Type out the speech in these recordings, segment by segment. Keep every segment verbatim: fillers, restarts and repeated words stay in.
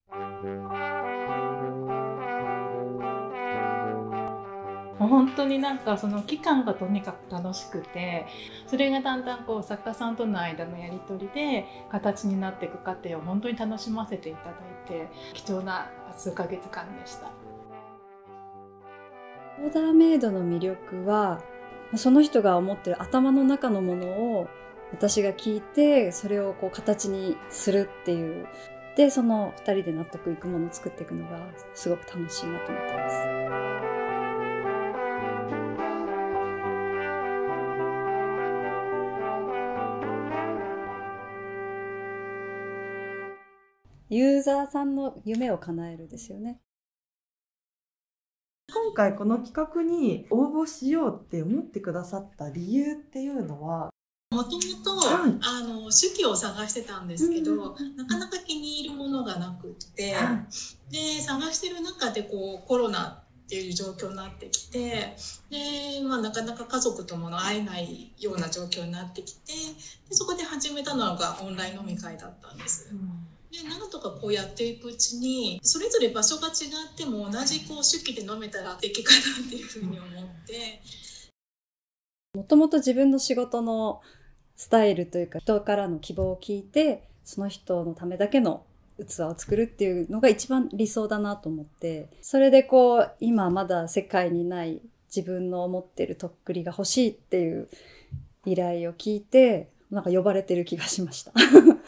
本当になんかその期間がとにかく楽しくて、それがだんだんこう作家さんとの間のやり取りで形になっていく過程を本当に楽しませていただいて、貴重な数ヶ月間でした。 オーダーメイドの魅力は、その人が思ってる頭の中のものを私が聞いて、それをこう形にするっていう。で、その二人で納得いくものを作っていくのがすごく楽しいなと思ってます。ユーザーさんの夢を叶えるですよね。 今回この企画に応募しようって思ってくださった理由っていうのは、 もともとあの手記を探してたんですけど、うん、なかなか気に入るものがなくって、うん、で探してる中でこうコロナっていう状況になってきて、で、まあ、なかなか家族とも会えないような状況になってきて、でそこで始めたのがオンライン飲み会だったんです。うん、でなんとかこうやっていくうちに、それぞれ場所が違っても同じこう手記で飲めたら素敵かなっていうふうに思って。 もともと自分の仕事のスタイルというか、人からの希望を聞いて、その人のためだけの器を作るっていうのが一番理想だなと思って、それでこう、今まだ世界にない自分の思ってるとっくりが欲しいっていう依頼を聞いて、なんか呼ばれてる気がしました。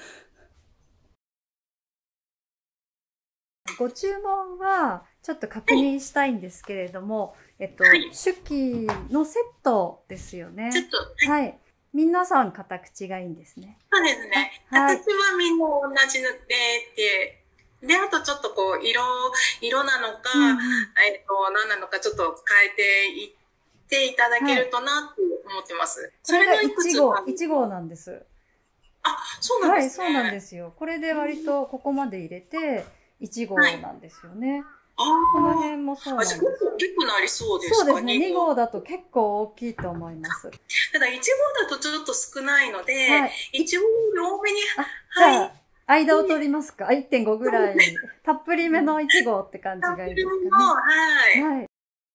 ご注文はちょっと確認したいんですけれども、えっと、はい、手記のセットですよね。 セット。 はい。はい、皆さん形がいいんですね。 そうですね。はい、形はみんな同じでってで、あとちょっとこう色色なのか、うんうん、えっと何なのかちょっと変えていっていただけるとなって思ってます。はい、 それがいち号いち号なんです。 あ、そうなんですね。 はい、そうなんですよ。これで割とここまで入れていち号なんですよね。はい、この辺もそうなんです。 結構なりそうですか？ そうですね。に号だと結構大きいと思います。 ただいち号だとちょっと少ないので、はい、いち号多めに、 はい。間を取りますか？ いってんご ぐらい。たっぷりめのいち号って感じがいいですかね。 はい。はい。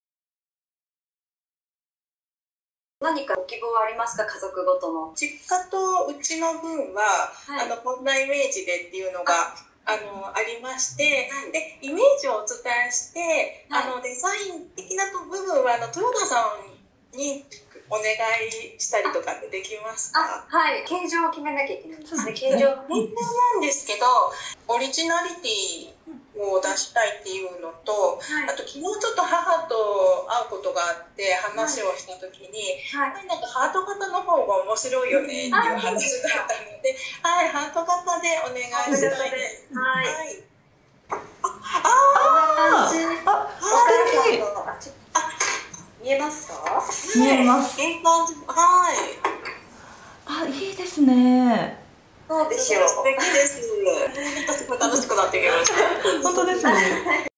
何かご希望はありますか？家族ごとの。 実家とうちの分は、はい、あの、こんなイメージでっていうのが、あの、ありまして、はい、で、イメージをお伝えして、はい、あの、デザイン的な部分は、あの、豊田さんにお願いしたりとかってできますか？ あ、はい。形状を決めなきゃいけないんですね。形状。 形状なんですけど、オリジナリティを出したいっていうのと、はい、あと昨日ちょっと母と会うことがあって話をした時に、はいはい、なんかハート型の方が面白いよねっていう話だったので、はい、ハート型でお願いしたいです。はい。はい、 ああ、あ、素敵。 見えますか？ 見えます。 いい感じ。はい。 あ、いいですね。 そうですよ。 素敵です。すごい楽しくなってきました。 本当ですね。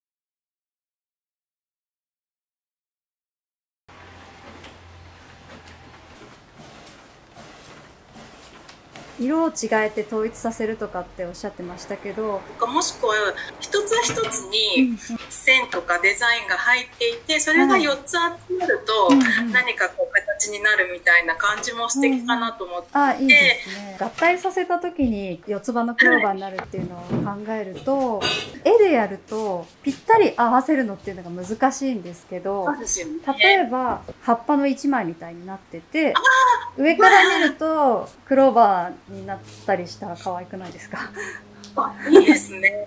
色を違えて統一させるとかっておっしゃってましたけど、 もしくは一つ一つに線とかデザインが入っていて、それがよっつ集まると何かこう形になるみたいな感じも素敵かなと思って、うんうん、 あ、いいですね。合体させた時に四つ葉のクローバーになるっていうのを考えると、はい、絵でやるとぴったり合わせるのっていうのが難しいんですけど、 そうですよね、 例えば葉っぱの一枚みたいになってて、上から見るとクローバーになったりしたら可愛くないですか？ いいですね。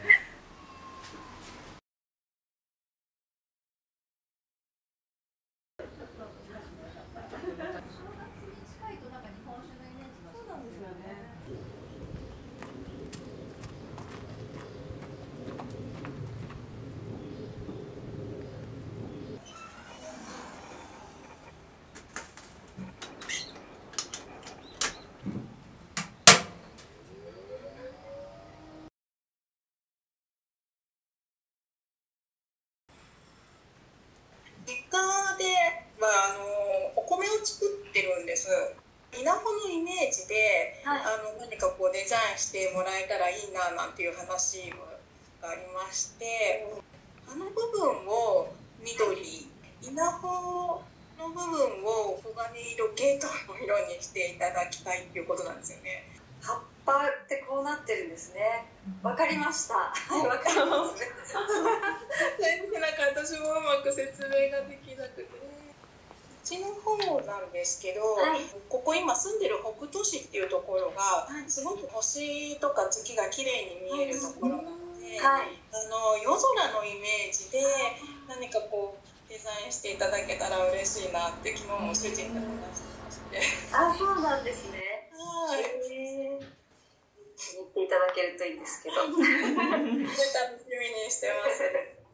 実家ではあのお米を作ってるんです。稲穂のイメージで、はい、あの何かこうデザインしてもらえたらいいななんていう話をがありまして、葉の部分を緑、稲穂の部分を黄金色系統の色にしていただきたいっていうことなんですよね。 葉っぱってこうなってるんですね。わかりました。わかりますね。 なんか私もうまく説明ができなくて。うちの方なんですけど、はい、ここ今住んでる北斗市っていうところが、はい、すごく星とか月が綺麗に見えるところなので、はい、あの夜空のイメージで何かこうデザインしていただけたら嬉しいなって昨日も主人と話してまして。 あ、そうなんですね。 はい。 気に入っていただけるといいんですけど。 楽しみにしてます。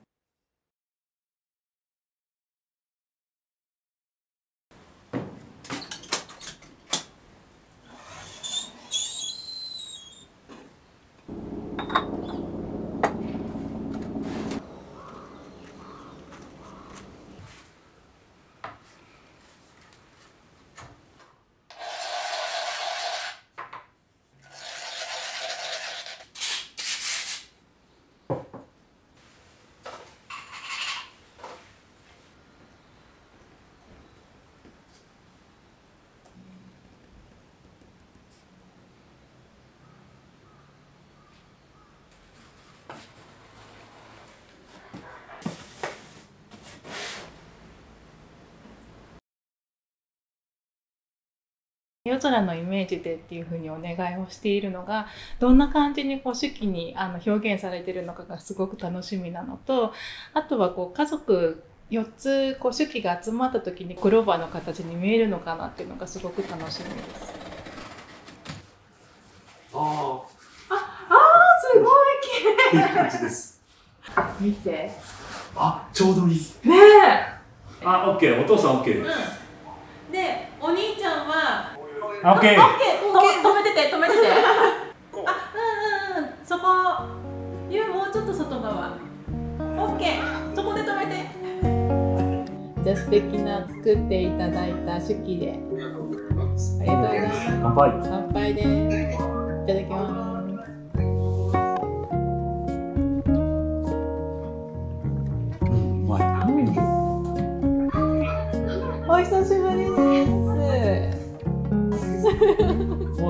夜空のイメージでっていうふうにお願いをしているのがどんな感じにこう手記にあの表現されているのかがすごく楽しみなのと、あとはこう家族よっつこう手記が集まった時にクローバーの形に見えるのかなっていうのがすごく楽しみです。 あああすごい綺麗。 いい感じです。 見て。 あ、ちょうどいい。 ねえ。 あ、オッケー。お父さんオッケーです。 うん、で、お兄ちゃんは。 オッケー。 オッケー。止めてて、止めてて。あ、うんうんうん。そこ。ゆうもうちょっと外側。オッケー。そこで止めて。じゃあ素敵な作っていただいた手記で。ありがとうございます。 乾杯。 乾杯です。いただきます。お久しぶりです。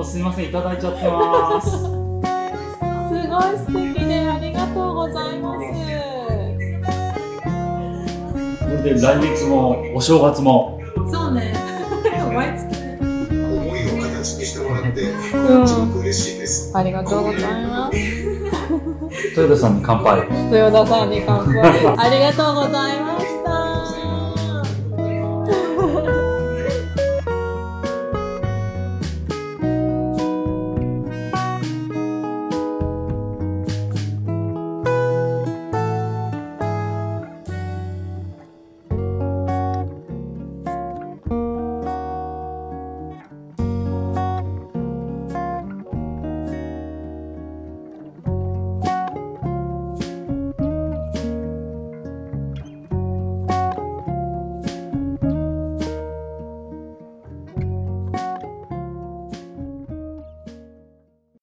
もうすみません、いただいちゃってます。すごい素敵でありがとうございます。 これで来月もお正月も。 そうね。毎月ね。 思いを形にしてもらって、すごく嬉しいです。 ありがとうございます。 豊田さんに乾杯。 豊田さんに乾杯。ありがとうございました。